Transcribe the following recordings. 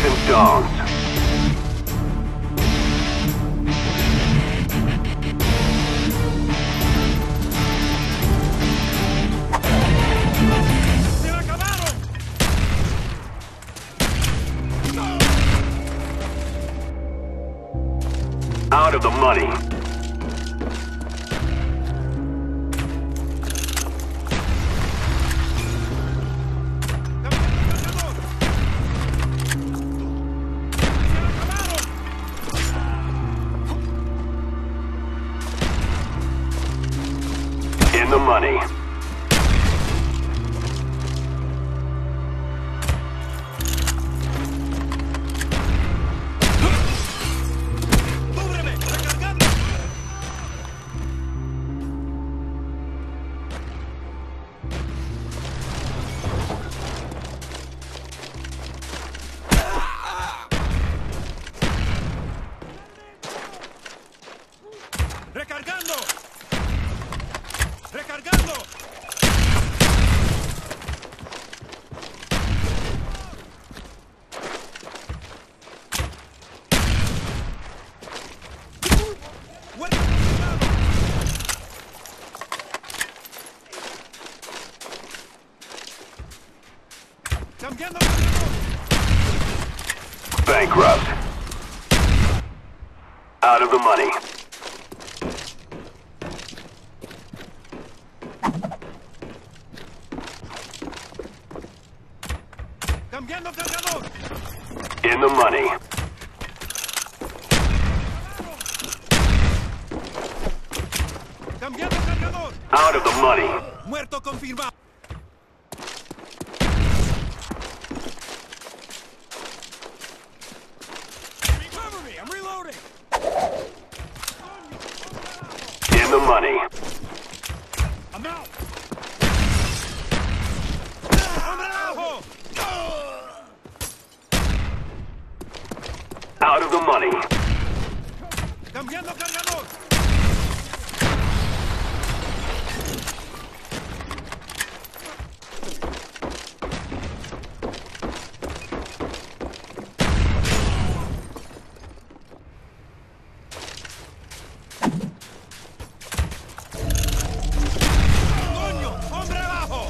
Mission dawns. ¡Se la acabaron! Out of the money. In the money. ¡Cúbreme! ¡Recargando! ¡Recargando! ¡Recargando! ¡Cambiando! Bankrupt. Out of the money. ¡Cambiando cargador! In the money. ¡Cambiando cargador! Out of the money. ¡Muerto confirmado! Cover me! I'm reloading! In the money. I'm out! ¡Hombre abajo! Out of the money. ¡Cambiando cargador! ¡Coño! ¡Hombre abajo!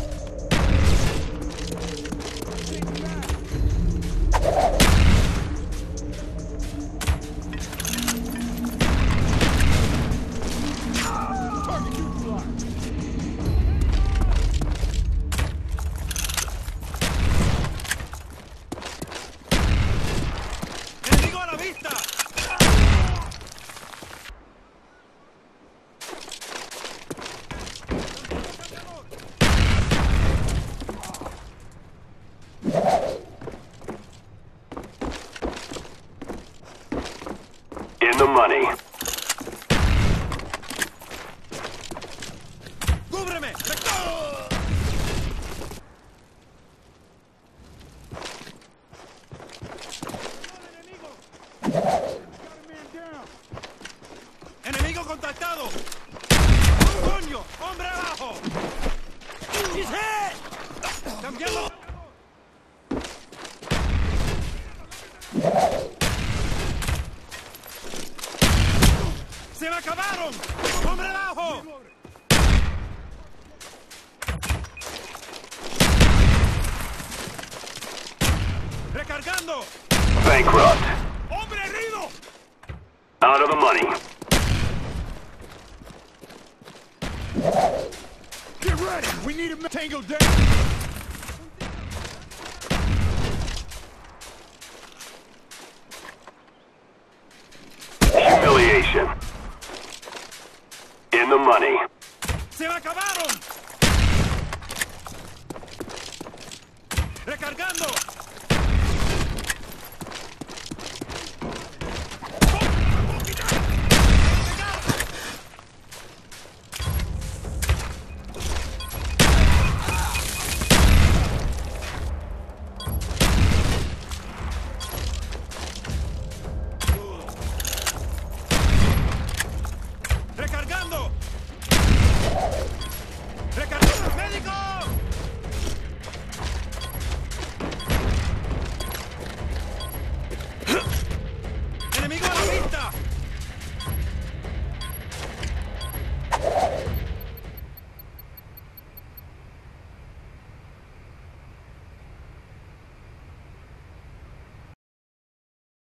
¡Enemigo a la vista! In the money. ¡Cúbreme! ¡Enemigo contactado! ¡Coño! ¡Hombre abajo! ¡He's hit! ¡Cambiando! ¡Se me acabaron! ¡Hombre abajo! ¡Recargando! Bankrupt. ¡Hombre herido! Out of the money. Get ready! We need a tango down! Humiliation. In the money. ¡Se me acabaron! ¡Recargando!